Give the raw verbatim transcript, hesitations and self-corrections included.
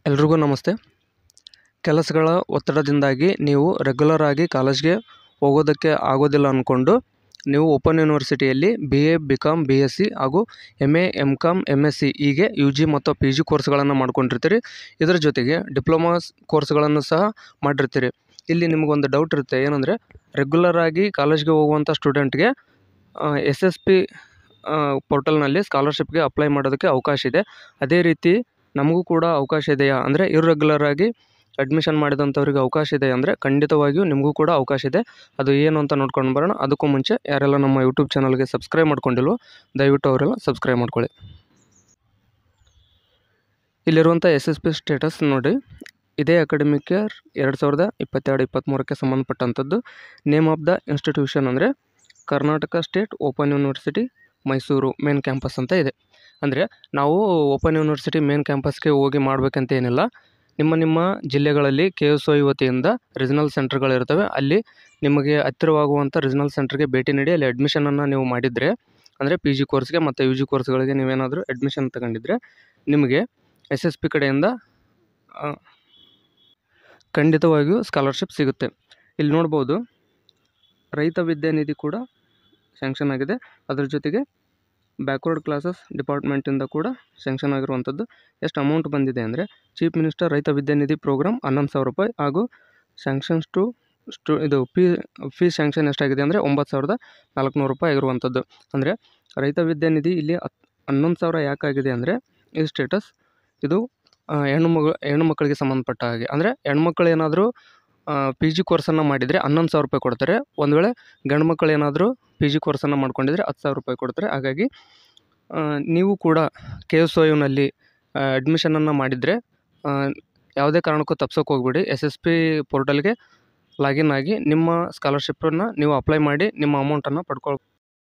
ಎಲ್ರಿಗೂ ನಮಸ್ತೆ. ಕೆಲಸಗಳ ಒತ್ತಡದಿಂದಾಗಿ ನೀವು ರೆಗ್ಯುಲರ್ ಆಗಿ ಕಾಲೇಜ್ಗೆ ಹೋಗೋದಕ್ಕೆ ಆಗೋದಿಲ್ಲ ಅಂದ್ಕೊಂಡು ನೀವು ಓಪನ್ ಯೂನಿವರ್ಸಿಟಿಯಲ್ಲಿ B A B com B S C ಹಾಗೂ M A M com M S C ಹೀಗೆ ಯು ಜಿ ಮತ್ತು ಪಿ ಜಿ ಕೋರ್ಸ್ಗಳನ್ನು ಮಾಡ್ಕೊಂಡಿರ್ತೀರಿ. ಇದರ ಜೊತೆಗೆ ಡಿಪ್ಲೊಮಾಸ್ ಕೋರ್ಸ್ಗಳನ್ನು ಸಹ ಮಾಡಿರ್ತೀರಿ. ಇಲ್ಲಿ ನಿಮಗೊಂದು ಡೌಟ್ ಇರುತ್ತೆ, ಏನಂದರೆ ರೆಗ್ಯುಲರ್ ಆಗಿ ಕಾಲೇಜ್ಗೆ ಹೋಗುವಂಥ ಸ್ಟೂಡೆಂಟ್ಗೆ ಎಸ್ ಎಸ್ ಪಿ ಪೋರ್ಟಲ್ನಲ್ಲಿ ಸ್ಕಾಲರ್ಶಿಪ್ಗೆ ಅಪ್ಲೈ ಮಾಡೋದಕ್ಕೆ ಅವಕಾಶ ಇದೆ. ಅದೇ ರೀತಿ ನಮಗೂ ಕೂಡ ಅವಕಾಶ ಇದೆಯಾ ಅಂದರೆ, ಇರ್ರೆಗ್ಯುಲರ್ ಆಗಿ ಅಡ್ಮಿಷನ್ ಮಾಡಿದಂಥವ್ರಿಗೆ ಅವಕಾಶ ಇದೆ ಅಂದರೆ ಖಂಡಿತವಾಗಿಯೂ ನಿಮಗೂ ಕೂಡ ಅವಕಾಶ ಇದೆ. ಅದು ಏನು ಅಂತ ನೋಡ್ಕೊಂಡು ಬರೋಣ. ಅದಕ್ಕೂ ಮುಂಚೆ ಯಾರೆಲ್ಲ ನಮ್ಮ ಯೂಟ್ಯೂಬ್ ಚಾನಲ್ಗೆ ಸಬ್ಸ್ಕ್ರೈಬ್ ಮಾಡ್ಕೊಂಡಿಲ್ವೋ ದಯವಿಟ್ಟು ಅವರೆಲ್ಲ ಸಬ್ಸ್ಕ್ರೈಬ್ ಮಾಡ್ಕೊಳ್ಳಿ. ಇಲ್ಲಿರುವಂಥ ಎಸ್ ಎಸ್ ಪಿ ಸ್ಟೇಟಸ್ ನೋಡಿ, ಇದೇ ಅಕಾಡೆಮಿಕ್ ಇಯರ್ ಎರಡು ಸಾವಿರದ ಇಪ್ಪತ್ತೆರಡು ಇಪ್ಪತ್ತ್ಮೂರಕ್ಕೆ ಸಂಬಂಧಪಟ್ಟಂಥದ್ದು. ನೇಮ್ ಆಫ್ ದ ಇನ್ಸ್ಟಿಟ್ಯೂಷನ್ ಅಂದರೆ Karnataka state open university Mysuru main campus ಅಂತ ಇದೆ. ಅಂದರೆ ನಾವು ಓಪನ್ ಯೂನಿವರ್ಸಿಟಿ ಮೇನ್ ಕ್ಯಾಂಪಸ್ಗೆ ಹೋಗಿ ಮಾಡಬೇಕಂತ ಏನಿಲ್ಲ. ನಿಮ್ಮ ನಿಮ್ಮ ಜಿಲ್ಲೆಗಳಲ್ಲಿ ಕೆ ಎಸ್ ಒ ಯು ವತಿಯಿಂದ ರೀಜನಲ್ ಸೆಂಟರ್ಗಳಿರ್ತವೆ. ಅಲ್ಲಿ ನಿಮಗೆ ಹತ್ತಿರವಾಗುವಂಥ ರೀಜನಲ್ ಸೆಂಟರ್ಗೆ ಭೇಟಿ ನೀಡಿ ಅಲ್ಲಿ ಅಡ್ಮಿಷನನ್ನು ನೀವು ಮಾಡಿದರೆ, ಅಂದರೆ ಪಿ ಜಿ ಕೋರ್ಸ್ಗೆ ಮತ್ತು ಯು ಜಿ ಕೋರ್ಸ್ಗಳಿಗೆ ನೀವೇನಾದರೂ ಅಡ್ಮಿಷನ್ ತಗೊಂಡಿದ್ರೆ ನಿಮಗೆ ಎಸ್ ಎಸ್ ಪಿ ಕಡೆಯಿಂದ ಖಂಡಿತವಾಗಿಯೂ ಸ್ಕಾಲರ್ಶಿಪ್ ಸಿಗುತ್ತೆ. ಇಲ್ಲಿ ನೋಡ್ಬೋದು, ರೈತ ವಿದ್ಯಾನಿಧಿ ಕೂಡ ಸ್ಯಾಂಕ್ಷನ್ ಆಗಿದೆ. ಅದರ ಜೊತೆಗೆ ಬ್ಯಾಕ್ವರ್ಡ್ ಕ್ಲಾಸಸ್ ಡಿಪಾರ್ಟ್ಮೆಂಟಿಂದ ಕೂಡ ಸ್ಯಾಂಕ್ಷನ್ ಆಗಿರುವಂಥದ್ದು. ಎಷ್ಟು ಅಮೌಂಟ್ ಬಂದಿದೆ ಅಂದರೆ, ಚೀಫ್ ಮಿನಿಸ್ಟರ್ ರೈತ ವಿದ್ಯಾನಿಧಿ ಪ್ರೋಗ್ರಾಮ್ ಹನ್ನೊಂದು ಸಾವಿರ ರೂಪಾಯಿ ಹಾಗೂ ಸ್ಯಾಂಕ್ಷನ್ಸ್ ಟು ಸ್ಟು ಇದು ಫೀ ಫೀ ಸ್ಯಾಂಕ್ಷನ್ ಎಷ್ಟಾಗಿದೆ ಅಂದರೆ ಒಂಬತ್ತು ಸಾವಿರದ ನಾಲ್ಕುನೂರು ರೂಪಾಯಿ ಆಗಿರುವಂಥದ್ದು. ಅಂದರೆ ರೈತ ವಿದ್ಯಾನಿಧಿ ಇಲ್ಲಿ ಹತ್ತು ಹನ್ನೊಂದು ಸಾವಿರ ಯಾಕಾಗಿದೆ ಅಂದರೆ, ಈ ಸ್ಟೇಟಸ್ ಇದು ಹೆಣ್ಣು ಮಗು ಹೆಣ್ಣು ಮಕ್ಕಳಿಗೆ ಸಂಬಂಧಪಟ್ಟ ಹಾಗೆ. ಅಂದರೆ ಹೆಣ್ಮಕ್ಳು ಏನಾದರೂ ಪಿ ಜಿ ಕೋರ್ಸನ್ನು ಮಾಡಿದರೆ ಹನ್ನೊಂದು ಸಾವಿರ ರೂಪಾಯಿ ಕೊಡ್ತಾರೆ. ಒಂದು ವೇಳೆ ಗಂಡು ಮಕ್ಕಳು ಏನಾದರೂ ಪಿ ಜಿ ಕೋರ್ಸನ್ನು ಮಾಡ್ಕೊಂಡಿದ್ರೆ ಹತ್ತು ಸಾವಿರ ರೂಪಾಯಿ ಕೊಡ್ತಾರೆ. ಹಾಗಾಗಿ ನೀವು ಕೂಡ ಕೆ ಎಸ್ ಒ ಯುನಲ್ಲಿ ಅಡ್ಮಿಷನನ್ನು ಮಾಡಿದರೆ ಯಾವುದೇ ಕಾರಣಕ್ಕೂ ತಪ್ಸೋಕೆ ಹೋಗ್ಬೇಡಿ. ಎಸ್ ಎಸ್ ಪಿ ಪೋರ್ಟಲ್ಗೆ ಲಾಗಿನ್ ಆಗಿ ನಿಮ್ಮ ಸ್ಕಾಲರ್ಶಿಪ್ಪನ್ನು ನೀವು ಅಪ್ಲೈ ಮಾಡಿ ನಿಮ್ಮ ಅಮೌಂಟನ್ನು ಪಡ್ಕೊಳ್